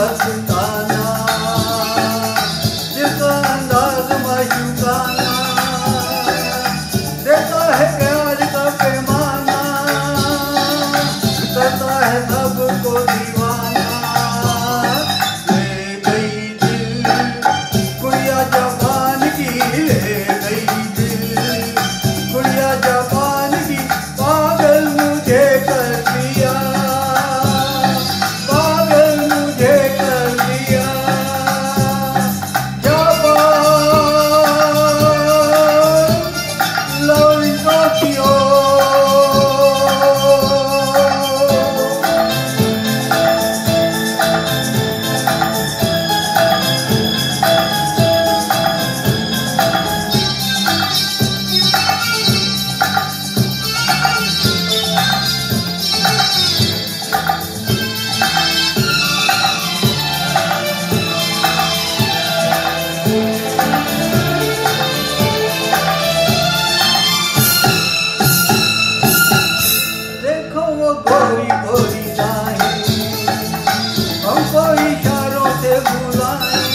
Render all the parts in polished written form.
मस्ताना, जिसका अंदाज माशूकाना, देता है प्यार का पैमाना, करता है सबको दीवाना। ले गई दिल गुड़िया जापान की, ले गई दिल गुड़िया जापान की, पागल मुझे कर दिया, पागल मुझे कर दिया। Japan love in Tokyo. गोरी गोरी राहें हमको इशारों से बुलाएं,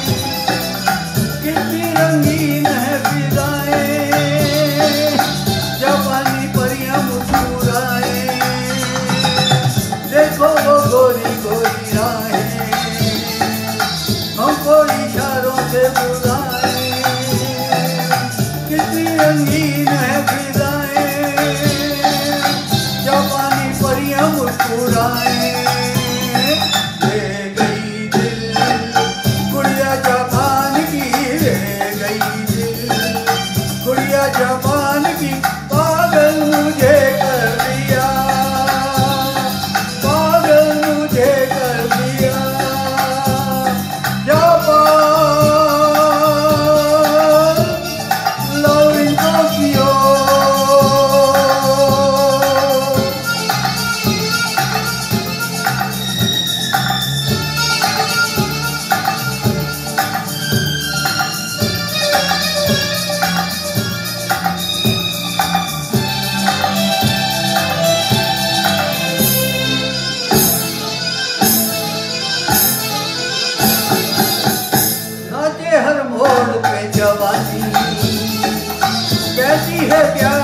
कितनी रंगीन है फिजाएं, जापानी परियां मुस्कुराएं। देखो वो गोरी गोरी राहें हमको इशारों से बुलाएं, कितनी रंगीन है फिजाएं, जापानी परियां मुस्कुराएं। ले गई दिल गुड़िया जापान की, ले गई दिल गुड़िया जापान की, पागल मुझे कर दिया, पागल मुझे कर दिया। Japan love in Tokyo. हर मोड़ पे जवानी, कैसी है प्यार